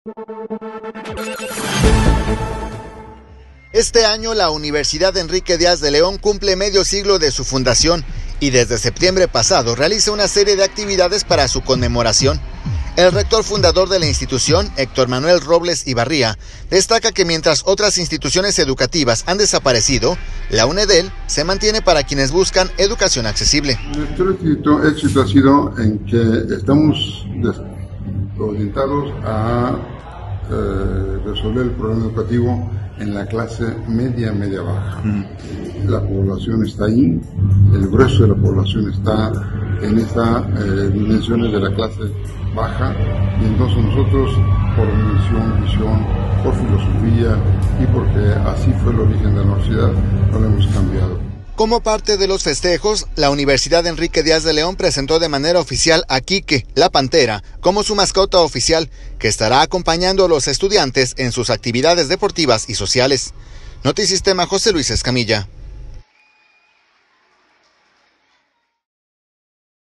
Este año la Universidad Enrique Díaz de León cumple medio siglo de su fundación y desde septiembre pasado realiza una serie de actividades para su conmemoración. El rector fundador de la institución, Héctor Manuel Robles Ibarría, destaca que mientras otras instituciones educativas han desaparecido, la UNEDEL se mantiene para quienes buscan educación accesible. Nuestro éxito ha sido en que estamos orientados a resolver el problema educativo en la clase media-baja. La población está ahí, el grueso de la población está en estas dimensiones de la clase baja, y entonces nosotros, por visión, por filosofía y porque así fue el origen de la universidad, no lo hemos cambiado. Como parte de los festejos, la Universidad Enrique Díaz de León presentó de manera oficial a Quique, la pantera, como su mascota oficial, que estará acompañando a los estudiantes en sus actividades deportivas y sociales. Notisistema, José Luis Escamilla.